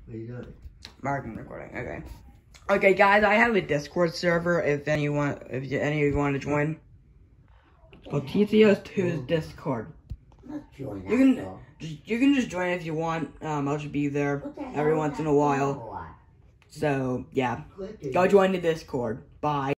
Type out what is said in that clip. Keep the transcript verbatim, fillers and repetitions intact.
What are you doing? Marking recording. Okay. Okay, guys, I have a Discord server. If anyone, if you, any of you want to join, well, T C S two's Discord. I'm not joining You can, that, though. just, you can just join if you want. Um, I'll just be there What the hell every is once that in a while. for? So yeah, Clicking. go join the Discord. Bye.